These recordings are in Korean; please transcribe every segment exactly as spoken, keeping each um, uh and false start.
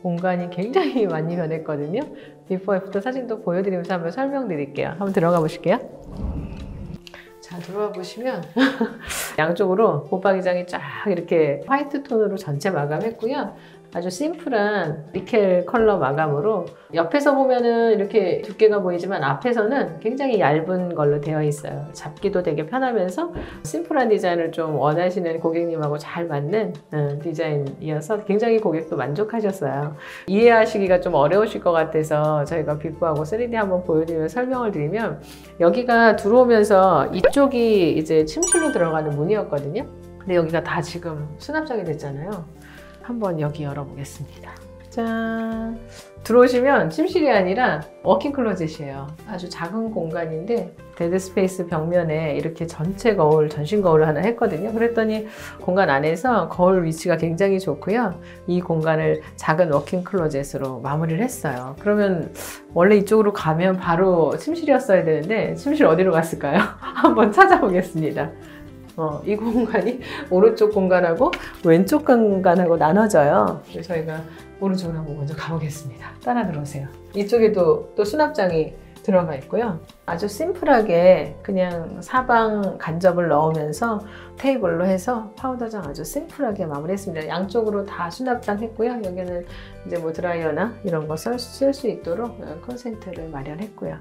공간이 굉장히 많이 변했거든요. 비포 애프터 사진도 보여드리면서 한번 설명드릴게요. 한번 들어가 보실게요. 자, 들어와 보시면 양쪽으로 붙박이장이 쫙 이렇게 화이트 톤으로 전체 마감했고요. 아주 심플한 니켈 컬러 마감으로 옆에서 보면은 이렇게 두께가 보이지만 앞에서는 굉장히 얇은 걸로 되어 있어요. 잡기도 되게 편하면서 심플한 디자인을 좀 원하시는 고객님하고 잘 맞는 디자인이어서 굉장히 고객도 만족하셨어요. 이해하시기가 좀 어려우실 것 같아서 저희가 비포하고 쓰리디 한번 보여드리면 설명을 드리면, 여기가 들어오면서 이쪽이 이제 침실로 들어가는 문이었거든요. 근데 여기가 다 지금 수납장이 됐잖아요. 한번 여기 열어보겠습니다. 짠! 들어오시면 침실이 아니라 워킹 클로젯이에요. 아주 작은 공간인데 데드 스페이스 벽면에 이렇게 전체 거울, 전신 거울을 하나 했거든요. 그랬더니 공간 안에서 거울 위치가 굉장히 좋고요. 이 공간을 작은 워킹 클로젯으로 마무리를 했어요. 그러면 원래 이쪽으로 가면 바로 침실이었어야 되는데 침실 어디로 갔을까요? 한번 찾아보겠습니다. 어, 이 공간이 오른쪽 공간하고 왼쪽 공간하고 나눠져요. 그래서 저희가 오른쪽으로 한번 먼저 가보겠습니다. 따라 들어오세요. 이쪽에도 또 수납장이 들어가 있고요. 아주 심플하게 그냥 사방 간접을 넣으면서 테이블로 해서 파우더장 아주 심플하게 마무리했습니다. 양쪽으로 다 수납장 했고요. 여기는 이제 뭐 드라이어나 이런 거 쓸 수 있도록 콘센트를 마련했고요.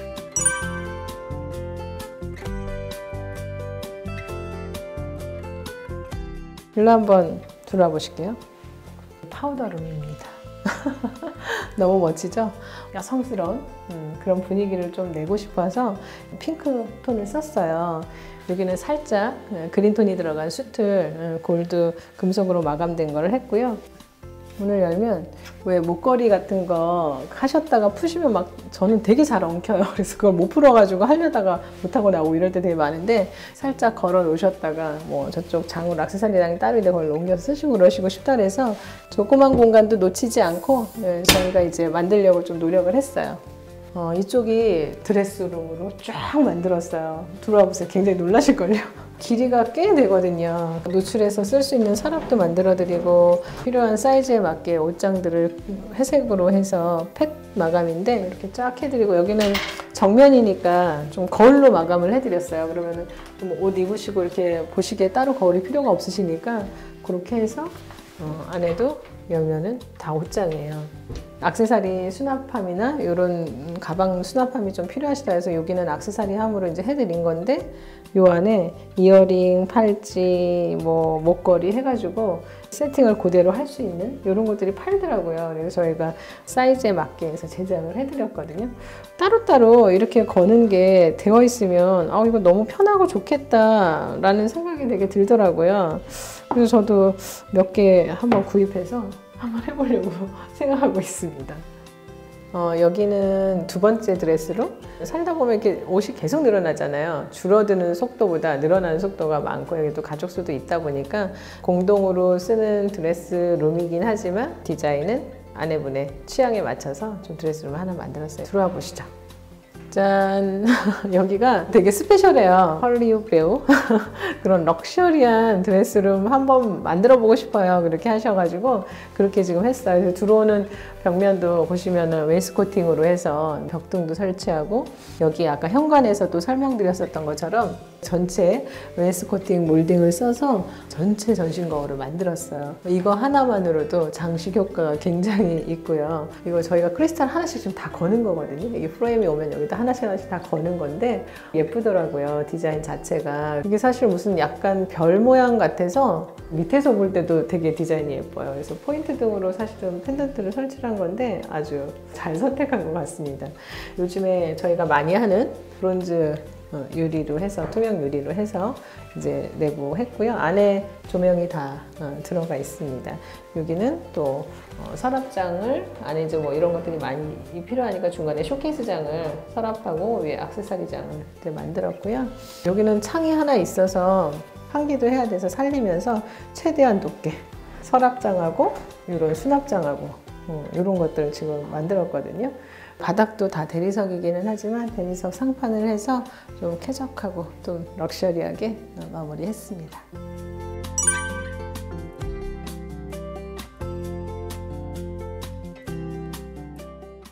일로 한번 들어와 보실게요. 파우더룸입니다. 너무 멋지죠? 여성스러운 음, 그런 분위기를 좀 내고 싶어서 핑크 톤을 썼어요. 여기는 살짝 그린톤이 들어간 수틀, 골드 금속으로 마감된 걸 했고요. 문을 열면 왜 목걸이 같은 거 하셨다가 푸시면 막 저는 되게 잘 엉켜요. 그래서 그걸 못 풀어가지고 하려다가 못하고 나오고 이럴 때 되게 많은데, 살짝 걸어 놓으셨다가 뭐 저쪽 장으로 액세서리장이 따로 있는데 그걸 옮겨서 쓰시고 그러시고 싶다 그래서 조그만 공간도 놓치지 않고 네, 저희가 이제 만들려고 좀 노력을 했어요. 어, 이쪽이 드레스룸으로 쫙 만들었어요. 들어와 보세요. 굉장히 놀라실걸요. 길이가 꽤 되거든요. 노출해서 쓸 수 있는 서랍도 만들어드리고 필요한 사이즈에 맞게 옷장들을 회색으로 해서 펫 마감인데 이렇게 쫙 해드리고, 여기는 정면이니까 좀 거울로 마감을 해드렸어요. 그러면은 좀 옷 입으시고 이렇게 보시기에 따로 거울이 필요가 없으시니까 그렇게 해서 어, 안에도 열면은 다 옷장이에요. 액세서리 수납함이나 이런 가방 수납함이 좀 필요하시다 해서 여기는 액세서리 함으로 이제 해드린 건데, 요 안에 이어링, 팔찌, 뭐 목걸이 해가지고 세팅을 그대로 할 수 있는 이런 것들이 팔더라고요. 그래서 저희가 사이즈에 맞게 해서 제작을 해드렸거든요. 따로따로 이렇게 거는 게 되어 있으면 아, 이거 너무 편하고 좋겠다 라는 생각이 되게 들더라고요. 그래서 저도 몇 개 한번 구입해서 한번 해보려고 생각하고 있습니다. 어, 여기는 두 번째 드레스룸. 살다 보면 이렇게 옷이 계속 늘어나잖아요. 줄어드는 속도보다 늘어나는 속도가 많고, 여기 또 가족 수도 있다 보니까 공동으로 쓰는 드레스룸이긴 하지만 디자인은 아내분의 취향에 맞춰서 좀 드레스룸을 하나 만들었어요. 들어와 보시죠. 짠! 여기가 되게 스페셜해요. 헐리우드 배우 그런 럭셔리한 드레스룸 한번 만들어 보고 싶어요. 그렇게 하셔가지고 그렇게 지금 했어요. 그래서 들어오는 벽면도 보시면은 웨이스코팅으로 해서 벽등도 설치하고, 여기 아까 현관에서도 설명드렸었던 것처럼 전체 웨이스코팅 몰딩을 써서 전체 전신 거울을 만들었어요. 이거 하나만으로도 장식 효과가 굉장히 있고요. 이거 저희가 크리스탈 하나씩 좀 다 거는 거거든요. 이게 프레임이 오면 여기다 하나씩 하나씩 다 거는 건데 예쁘더라고요. 디자인 자체가. 이게 사실 무슨 약간 별 모양 같아서 밑에서 볼 때도 되게 디자인이 예뻐요. 그래서 포인트 등으로 사실은 펜던트를 설치한 건데 아주 잘 선택한 것 같습니다. 요즘에 저희가 많이 하는 브론즈 유리로 해서, 투명 유리로 해서 이제 내부 했고요. 안에 조명이 다 들어가 있습니다. 여기는 또 서랍장을, 안에 이제 뭐 이런 것들이 많이 필요하니까 중간에 쇼케이스장을 서랍하고 위에 액세서리장을 만들었고요. 여기는 창이 하나 있어서 환기도 해야 돼서 살리면서 최대한 높게 서랍장하고 이런 수납장하고 어, 이런 것들을 지금 만들었거든요. 바닥도 다 대리석이기는 하지만 대리석 상판을 해서 좀 쾌적하고 좀 럭셔리하게 마무리했습니다.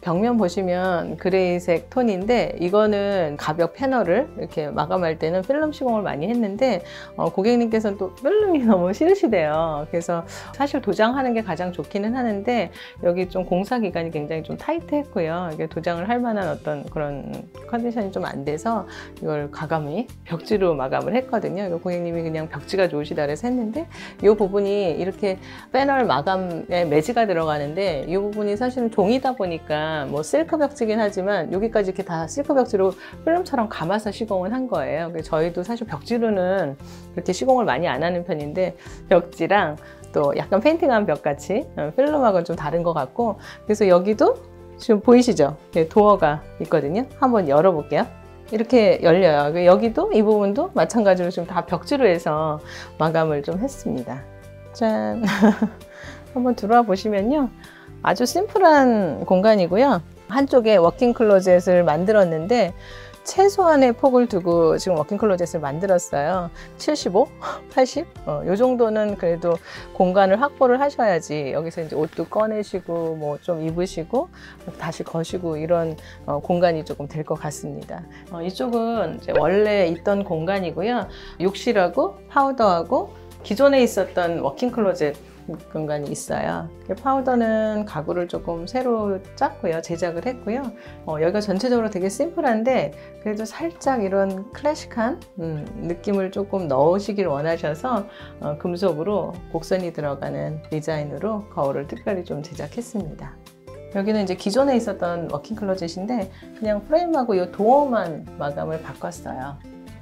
벽면 보시면 그레이색 톤인데 이거는 가벽 패널을 이렇게 마감할 때는 필름 시공을 많이 했는데 어, 고객님께서는 또 필름이 너무 싫으시대요. 그래서 사실 도장하는 게 가장 좋기는 하는데 여기 좀 공사 기간이 굉장히 좀 타이트했고요. 이게 도장을 할 만한 어떤 그런 컨디션이 좀 안 돼서 이걸 과감히 벽지로 마감을 했거든요. 고객님이 그냥 벽지가 좋으시다 그래서 했는데 이 부분이 이렇게 패널 마감에 매지가 들어가는데 이 부분이 사실은 종이다 보니까 뭐 실크 벽지긴 하지만 여기까지 이렇게 다 실크 벽지로 필름처럼 감아서 시공을 한 거예요. 그래서 저희도 사실 벽지로는 그렇게 시공을 많이 안 하는 편인데 벽지랑 또 약간 페인팅한 벽같이 필름하고는 좀 다른 것 같고 그래서 여기도 지금 보이시죠? 도어가 있거든요. 한번 열어볼게요. 이렇게 열려요. 여기도 이 부분도 마찬가지로 지금 다 벽지로 해서 마감을 좀 했습니다. 짠! 한번 들어와 보시면요. 아주 심플한 공간이고요. 한쪽에 워킹 클로젯을 만들었는데 최소한의 폭을 두고 지금 워킹 클로젯을 만들었어요. 칠십오, 팔십? 어, 이 정도는 그래도 공간을 확보를 하셔야지 여기서 이제 옷도 꺼내시고 뭐 좀 입으시고 다시 거시고 이런 어, 공간이 조금 될 것 같습니다. 어, 이쪽은 이제 원래 있던 공간이고요. 욕실하고 파우더하고 기존에 있었던 워킹 클로젯 공간이 있어요. 파우더는 가구를 조금 새로 짰고요. 제작을 했고요. 어, 여기가 전체적으로 되게 심플한데 그래도 살짝 이런 클래식한 음, 느낌을 조금 넣으시길 원하셔서 어, 금속으로 곡선이 들어가는 디자인으로 거울을 특별히 좀 제작했습니다. 여기는 이제 기존에 있었던 워킹 클로젯인데 그냥 프레임하고 이 도어만 마감을 바꿨어요.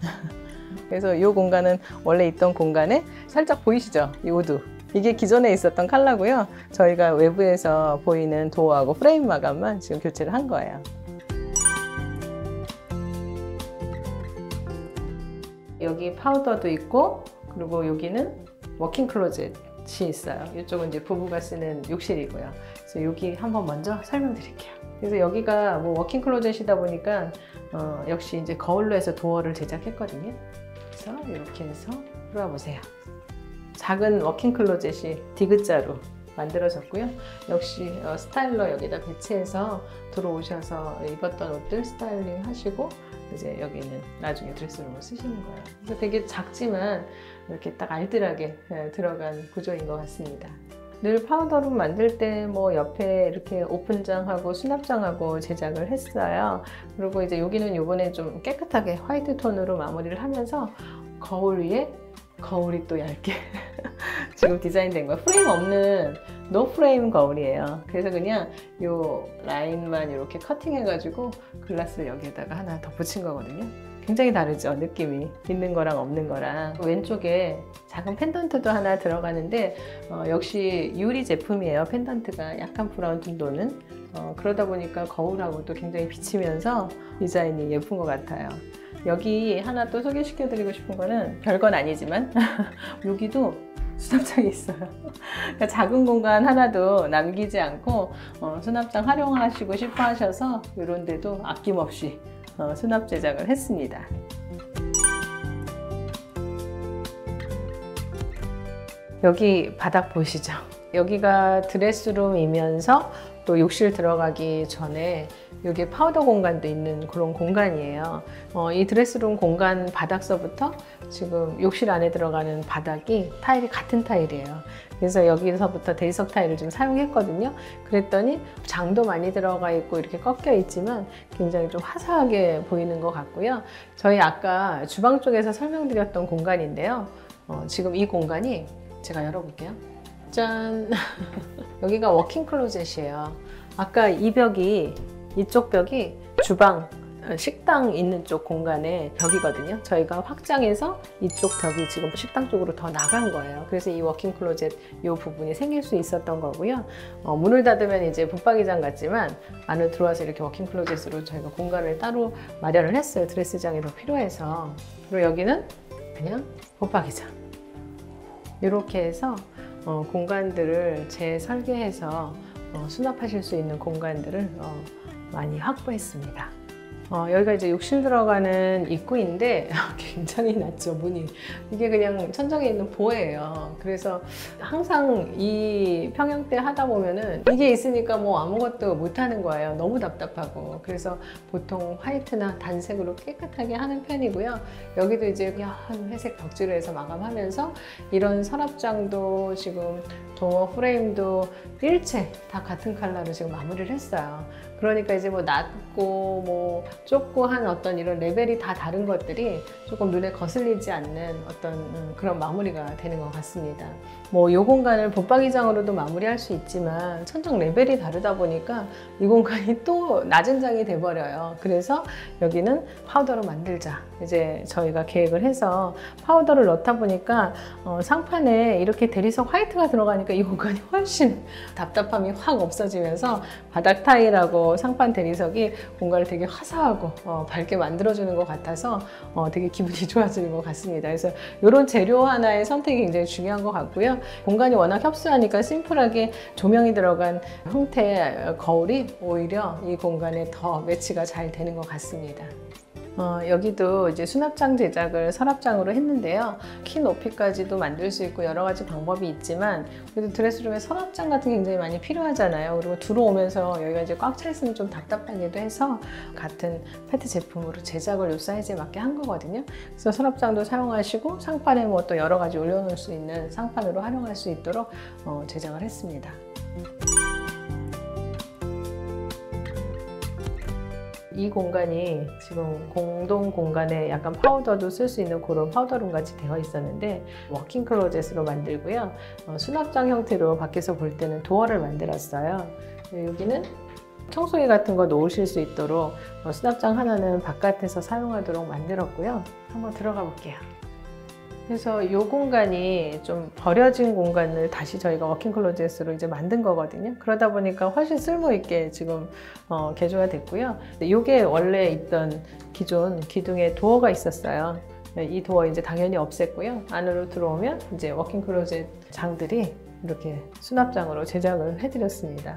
그래서 이 공간은 원래 있던 공간에 살짝 보이시죠? 이 우드. 이게 기존에 있었던 컬러고요. 저희가 외부에서 보이는 도어하고 프레임 마감만 지금 교체를 한 거예요. 여기 파우더도 있고 그리고 여기는 워킹 클로젯이 있어요. 이쪽은 이제 부부가 쓰는 욕실이고요. 그래서 여기 한번 먼저 설명드릴게요. 그래서 여기가 뭐 워킹 클로젯이다 보니까 어, 역시 이제 거울로 해서 도어를 제작했거든요. 그래서 이렇게 해서 들어와 보세요. 작은 워킹 클로젯이 디귿자로 만들어졌고요. 역시 스타일러 여기다 배치해서 들어오셔서 입었던 옷들 스타일링 하시고 이제 여기는 나중에 드레스룸을 쓰시는 거예요. 그래서 되게 작지만 이렇게 딱 알뜰하게 들어간 구조인 것 같습니다. 늘 파우더룸 만들 때 뭐 옆에 이렇게 오픈장하고 수납장하고 제작을 했어요. 그리고 이제 여기는 요번에 좀 깨끗하게 화이트 톤으로 마무리를 하면서 거울 위에 거울이 또 얇게 지금 디자인된 거예요. 프레임 없는 노 프레임 거울이에요. 그래서 그냥 요 라인만 이렇게 커팅 해가지고 글라스를 여기에다가 하나 덧붙인 거거든요. 굉장히 다르죠? 느낌이 있는 거랑 없는 거랑. 왼쪽에 작은 펜던트도 하나 들어가는데 어, 역시 유리 제품이에요. 펜던트가 약간 브라운 톤 도는 어, 그러다 보니까 거울하고도 굉장히 비치면서 디자인이 예쁜 것 같아요. 여기 하나 또 소개시켜 드리고 싶은 거는 별건 아니지만 여기도 수납장이 있어요. 그러니까 작은 공간 하나도 남기지 않고 어, 수납장 활용하시고 싶어 하셔서 이런 데도 아낌없이 어, 수납 제작을 했습니다. 여기 바닥 보이시죠? 여기가 드레스룸이면서 또 욕실 들어가기 전에 여기 파우더 공간도 있는 그런 공간이에요. 어, 이 드레스룸 공간 바닥서부터 지금 욕실 안에 들어가는 바닥이 타일이 같은 타일이에요. 그래서 여기서부터 대리석 타일을 좀 사용했거든요. 그랬더니 장도 많이 들어가 있고 이렇게 꺾여 있지만 굉장히 좀 화사하게 보이는 것 같고요. 저희 아까 주방 쪽에서 설명드렸던 공간인데요. 어, 지금 이 공간이 제가 열어볼게요. 짠! 여기가 워킹 클로젯이에요. 아까 이 벽이 이쪽 벽이 주방, 식당 있는 쪽 공간의 벽이거든요. 저희가 확장해서 이쪽 벽이 지금 식당 쪽으로 더 나간 거예요. 그래서 이 워킹 클로젯 이 부분이 생길 수 있었던 거고요. 어, 문을 닫으면 이제 붙박이장 같지만 안으로 들어와서 이렇게 워킹 클로젯으로 저희가 공간을 따로 마련을 했어요. 드레스장이 더 필요해서. 그리고 여기는 그냥 붙박이장. 이렇게 해서 어, 공간들을 재설계해서 어, 수납하실 수 있는 공간들을 어, 많이 확보했습니다. 어, 여기가 이제 욕실 들어가는 입구인데 굉장히 낮죠, 문이. 이게 그냥 천장에 있는 보예요. 그래서 항상 이 평형대 하다 보면은 이게 있으니까 뭐 아무것도 못 하는 거예요. 너무 답답하고. 그래서 보통 화이트나 단색으로 깨끗하게 하는 편이고요. 여기도 이제 그냥 회색 벽지로 해서 마감하면서 이런 서랍장도 지금 도어 프레임도 일체 다 같은 컬러로 지금 마무리를 했어요. 그러니까 이제 뭐 낮고 뭐 좁고 한 어떤 이런 레벨이 다 다른 것들이 조금 눈에 거슬리지 않는 어떤 음, 그런 마무리가 되는 것 같습니다. 뭐 이 공간을 붙박이장으로도 마무리할 수 있지만 천장 레벨이 다르다 보니까 이 공간이 또 낮은 장이 돼버려요. 그래서 여기는 파우더로 만들자. 이제 저희가 계획을 해서 파우더를 넣다 보니까 어, 상판에 이렇게 대리석 화이트가 들어가니까 이 공간이 훨씬 답답함이 확 없어지면서 바닥 타일하고 상판 대리석이 공간을 되게 화사하고 어, 밝게 만들어주는 것 같아서 어, 되게 기분이 좋아지는 것 같습니다. 그래서 이런 재료 하나의 선택이 굉장히 중요한 것 같고요. 공간이 워낙 협소하니까 심플하게 조명이 들어간 형태의 거울이 오히려 이 공간에 더 매치가 잘 되는 것 같습니다. 어, 여기도 이제 수납장 제작을 서랍장으로 했는데요. 키 높이까지도 만들 수 있고 여러 가지 방법이 있지만 그래도 드레스룸에 서랍장 같은 게 굉장히 많이 필요하잖아요. 그리고 들어오면서 여기가 이제 꽉 차 있으면 좀 답답하기도 해서 같은 페트 제품으로 제작을 이 사이즈에 맞게 한 거거든요. 그래서 서랍장도 사용하시고 상판에 뭐 또 여러 가지 올려놓을 수 있는 상판으로 활용할 수 있도록 어, 제작을 했습니다. 이 공간이 지금 공동 공간에 약간 파우더도 쓸 수 있는 그런 파우더룸 같이 되어 있었는데 워킹 클로젯으로 만들고요. 어, 수납장 형태로 밖에서 볼 때는 도어를 만들었어요. 여기는 청소기 같은 거 놓으실 수 있도록 어, 수납장 하나는 바깥에서 사용하도록 만들었고요. 한번 들어가 볼게요. 그래서 이 공간이 좀 버려진 공간을 다시 저희가 워킹 클로젯으로 이제 만든 거거든요. 그러다 보니까 훨씬 쓸모 있게 지금 어, 개조가 됐고요. 이게 원래 있던 기존 기둥에 도어가 있었어요. 이 도어 이제 당연히 없앴고요. 안으로 들어오면 이제 워킹 클로젯 장들이 이렇게 수납장으로 제작을 해드렸습니다.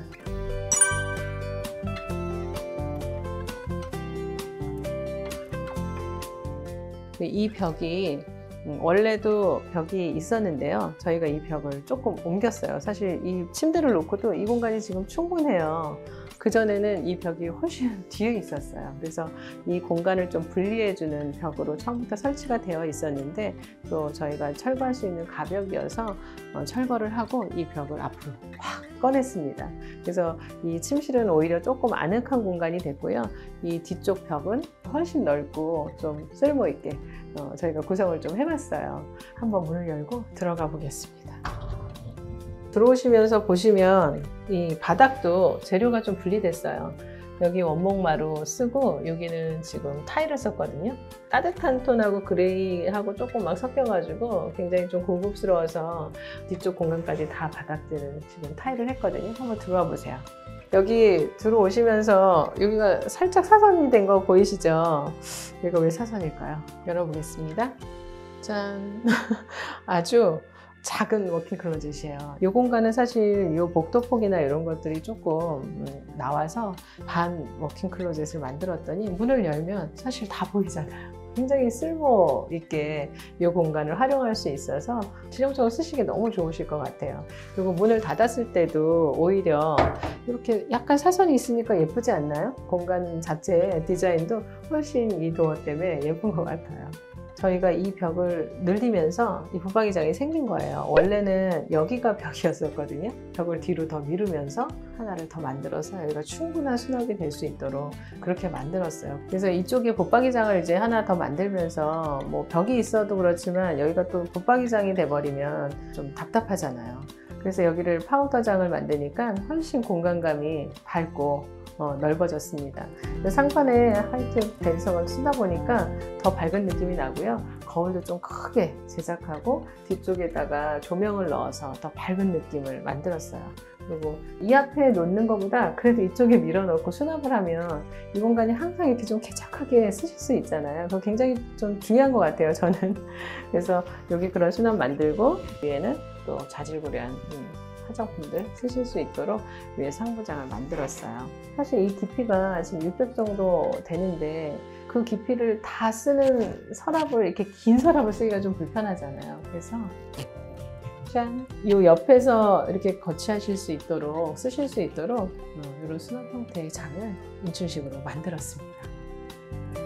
이 벽이 원래도 벽이 있었는데요. 저희가 이 벽을 조금 옮겼어요. 사실 이 침대를 놓고도 이 공간이 지금 충분해요. 그전에는 이 벽이 훨씬 뒤에 있었어요. 그래서 이 공간을 좀 분리해주는 벽으로 처음부터 설치가 되어 있었는데 또 저희가 철거할 수 있는 가벽이어서 철거를 하고 이 벽을 앞으로 확 꺼냈습니다. 그래서 이 침실은 오히려 조금 아늑한 공간이 됐고요. 이 뒤쪽 벽은 훨씬 넓고 좀 쓸모 있게 어, 저희가 구성을 좀 해봤어요. 한번 문을 열고 들어가 보겠습니다. 들어오시면서 보시면 이 바닥도 재료가 좀 분리됐어요. 여기 원목마루 쓰고 여기는 지금 타일을 썼거든요. 따뜻한 톤하고 그레이하고 조금 막 섞여가지고 굉장히 좀 고급스러워서 뒤쪽 공간까지 다 바닥재를 지금 타일을 했거든요. 한번 들어와 보세요. 여기 들어오시면서 여기가 살짝 사선이 된 거 보이시죠? 여기가 왜 사선일까요? 열어보겠습니다. 짠! 아주 작은 워킹 클로젯이에요. 이 공간은 사실 이 복도폭이나 이런 것들이 조금 나와서 반 워킹 클로젯을 만들었더니 문을 열면 사실 다 보이잖아요. 굉장히 쓸모 있게 이 공간을 활용할 수 있어서 실용적으로 쓰시기 너무 좋으실 것 같아요. 그리고 문을 닫았을 때도 오히려 이렇게 약간 사선이 있으니까 예쁘지 않나요? 공간 자체의 디자인도 훨씬 이 도어 때문에 예쁜 것 같아요. 저희가 이 벽을 늘리면서 이 붙박이장이 생긴 거예요. 원래는 여기가 벽이었었거든요. 벽을 뒤로 더 미루면서 하나를 더 만들어서 여기가 충분한 수납이 될 수 있도록 그렇게 만들었어요. 그래서 이쪽에 붙박이장을 이제 하나 더 만들면서 뭐 벽이 있어도 그렇지만 여기가 또 붙박이장이 돼버리면 좀 답답하잖아요. 그래서 여기를 파우더장을 만드니까 훨씬 공간감이 밝고 어, 넓어졌습니다. 상판에 화이트 대리석을 쓰다 보니까 더 밝은 느낌이 나고요. 거울도 좀 크게 제작하고 뒤쪽에다가 조명을 넣어서 더 밝은 느낌을 만들었어요. 그리고 이 앞에 놓는 것보다 그래도 이쪽에 밀어넣고 수납을 하면 이 공간이 항상 이렇게 좀 쾌적하게 쓰실 수 있잖아요. 그거 굉장히 좀 중요한 것 같아요, 저는. 그래서 여기 그런 수납 만들고 위에는 또 자질구레한 음, 화장품들 쓰실 수 있도록 위에 상부장을 만들었어요. 사실 이 깊이가 지금 육백 정도 되는데 그 깊이를 다 쓰는 서랍을, 이렇게 긴 서랍을 쓰기가 좀 불편하잖아요. 그래서 짠! 이 옆에서 이렇게 거치하실 수 있도록, 쓰실 수 있도록 이런 수납 형태의 장을 인출식으로 만들었습니다.